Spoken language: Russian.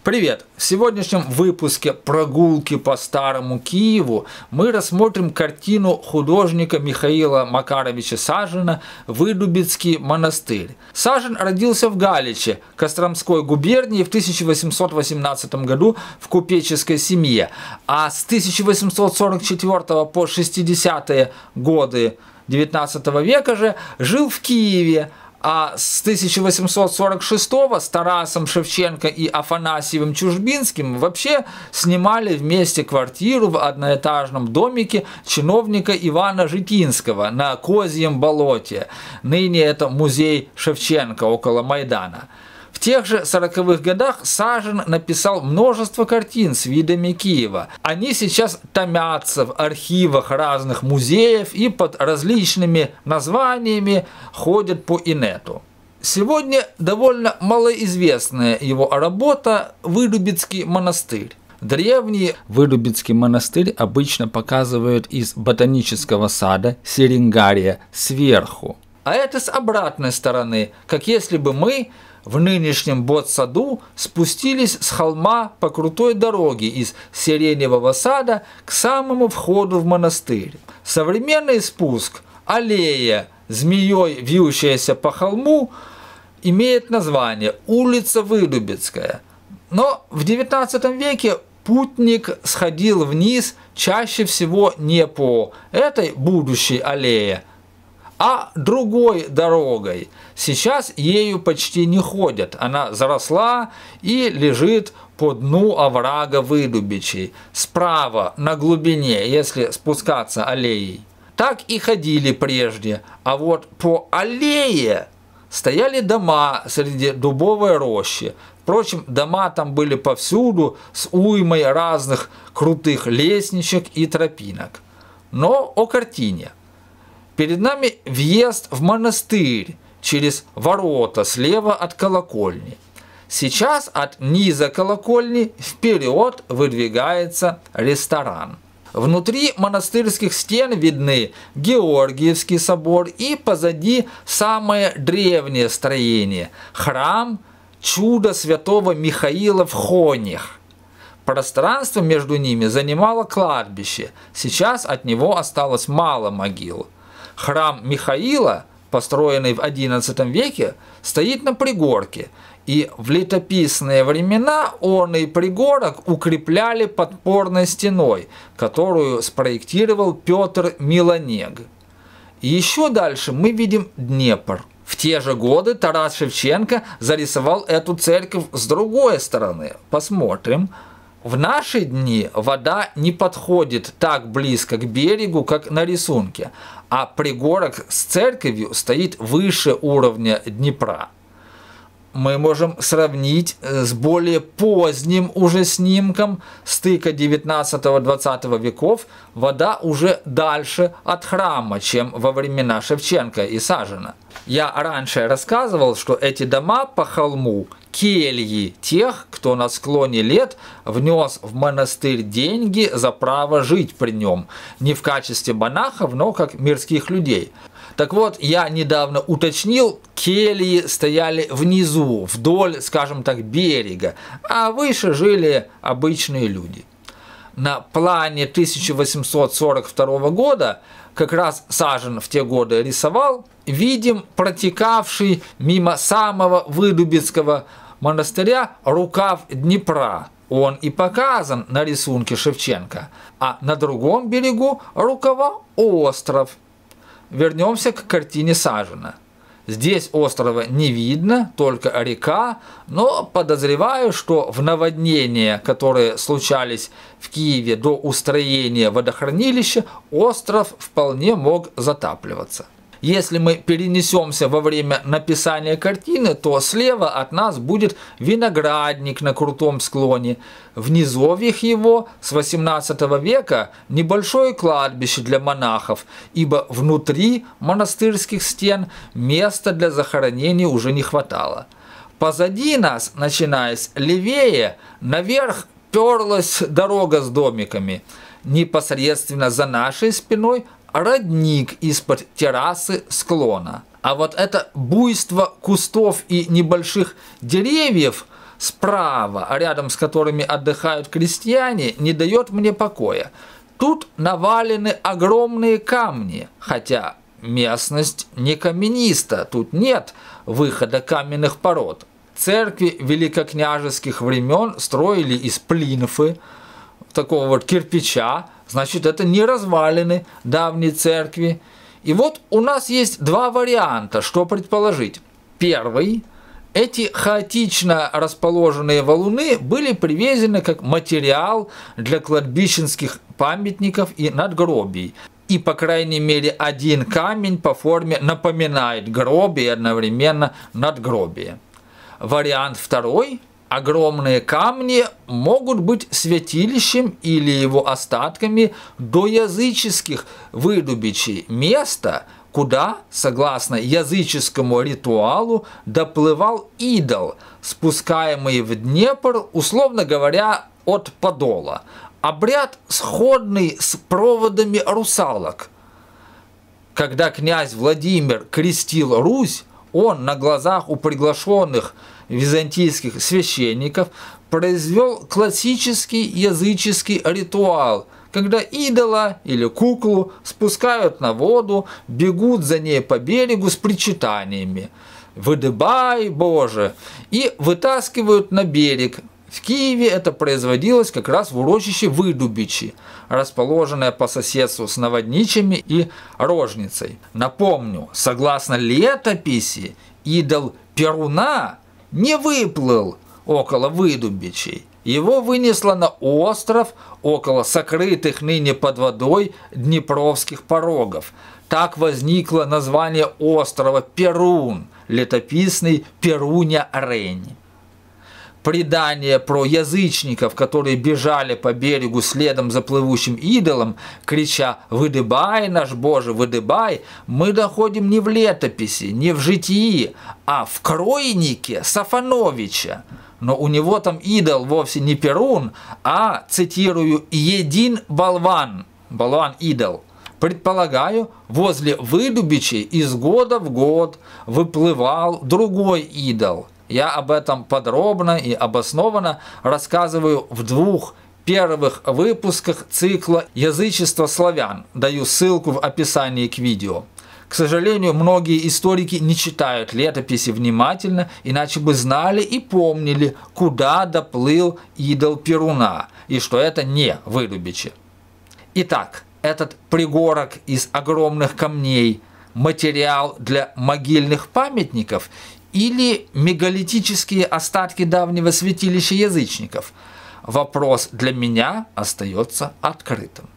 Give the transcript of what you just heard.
Привет! В сегодняшнем выпуске «Прогулки по старому Киеву» мы рассмотрим картину художника Михаила Макаровича Сажина «Выдубицкий монастырь». Сажин родился в Галиче, Костромской губернии в 1818 году в купеческой семье, а с 1844 по 60-е годы XIX века же жил в Киеве, а с 1846 с Тарасом Шевченко и Афанасьевым Чужбинским вообще снимали вместе квартиру в одноэтажном домике чиновника Ивана Житинского на Козьем болоте. Ныне это музей Шевченко около Майдана. В тех же 40-х годах Сажин написал множество картин с видами Киева. Они сейчас томятся в архивах разных музеев и под различными названиями ходят по инету. Сегодня довольно малоизвестная его работа «Выдубицкий монастырь». Древний Выдубицкий монастырь обычно показывают из ботанического сада Серенгария сверху. А это с обратной стороны, как если бы мы в нынешнем Ботсаду спустились с холма по крутой дороге из Сиреневого сада к самому входу в монастырь. Современный спуск, аллея, змеей вьющаяся по холму, имеет название «Улица Выдубицкая». Но в XIX веке путник сходил вниз чаще всего не по этой будущей аллее, а другой дорогой. Сейчас ею почти не ходят. Она заросла и лежит по дну оврага Выдубичей, справа на глубине, если спускаться аллеей. Так и ходили прежде, а вот по аллее стояли дома среди дубовой рощи. Впрочем, дома там были повсюду с уймой разных крутых лестничек и тропинок. Но о картине. Перед нами въезд в монастырь через ворота слева от колокольни. Сейчас от низа колокольни вперед выдвигается ресторан. Внутри монастырских стен видны Георгиевский собор и позади самое древнее строение – храм чуда святого Михаила в Хонях. Пространство между ними занимало кладбище, сейчас от него осталось мало могил. Храм Михаила, построенный в XI веке, стоит на пригорке, и в летописные времена он и пригорок укрепляли подпорной стеной, которую спроектировал Петр Милонег. И еще дальше мы видим Днепр. В те же годы Тарас Шевченко зарисовал эту церковь с другой стороны. Посмотрим. В наши дни вода не подходит так близко к берегу, как на рисунке, а пригорок с церковью стоит выше уровня Днепра. Мы можем сравнить с более поздним уже снимком стыка 19-20 веков. Вода уже дальше от храма, чем во времена Шевченко и Сажина. Я раньше рассказывал, что эти дома по холму – кельи тех, кто на склоне лет внес в монастырь деньги за право жить при нем, не в качестве монахов, но как мирских людей. Так вот, я недавно уточнил, кельи стояли внизу, вдоль, скажем так, берега, а выше жили обычные люди. На плане 1842 года, как раз Сажин в те годы рисовал, видим протекавший мимо самого Выдубицкого монастыря рукав Днепра. Он и показан на рисунке Шевченко, а на другом берегу рукава остров. Вернемся к картине Сажина. Здесь острова не видно, только река, но подозреваю, что в наводнения, которые случались в Киеве до устроения водохранилища, остров вполне мог затапливаться. Если мы перенесемся во время написания картины, то слева от нас будет виноградник на крутом склоне. В низовьях его с XVIII века небольшое кладбище для монахов, ибо внутри монастырских стен места для захоронений уже не хватало. Позади нас, начинаясь левее, наверх перлась дорога с домиками. Непосредственно за нашей спиной родник из-под террасы склона. А вот это буйство кустов и небольших деревьев справа, рядом с которыми отдыхают крестьяне, не дает мне покоя. Тут навалены огромные камни, хотя местность не камениста, тут нет выхода каменных пород. Церкви великокняжеских времен строили из плинфы, такого вот кирпича, значит, это не развалины давней церкви. И вот у нас есть два варианта, что предположить. Первый. Эти хаотично расположенные валуны были привезены как материал для кладбищенских памятников и надгробий. И, по крайней мере, один камень по форме напоминает гроб и одновременно надгробие. Вариант второй. Огромные камни могут быть святилищем или его остатками доязыческих выдубичей места, куда, согласно языческому ритуалу, доплывал идол, спускаемый в Днепр, условно говоря, от Подола. Обряд сходный с проводами русалок. Когда князь Владимир крестил Русь, он на глазах у приглашенных византийских священников произвел классический языческий ритуал, когда идола или куклу спускают на воду, бегут за ней по берегу с причитаниями «Выдыбай, Боже!» и вытаскивают на берег. В Киеве это производилось как раз в урочище Выдубичи, расположенное по соседству с Наводничами и Рожницей. Напомню, согласно летописи, идол Перуна не выплыл около Выдубичей. Его вынесло на остров около сокрытых ныне под водой Днепровских порогов. Так возникло название острова Перун, летописный Перуня-Рень. Предание про язычников, которые бежали по берегу следом за плывущим идолом, крича «Выдыбай, наш Боже, выдыбай!», мы доходим не в летописи, не в житии, а в кройнике Сафоновича. Но у него там идол вовсе не Перун, а, цитирую, «един болван», болван-идол. Предполагаю, возле Выдубичей из года в год выплывал другой идол. Я об этом подробно и обоснованно рассказываю в двух первых выпусках цикла «Язычество славян». Даю ссылку в описании к видео. К сожалению, многие историки не читают летописи внимательно, иначе бы знали и помнили, куда доплыл идол Перуна, и что это не Выдубичи. Итак, этот пригорок из огромных камней – материал для могильных памятников или мегалитические остатки давнего святилища язычников? Вопрос для меня остается открытым.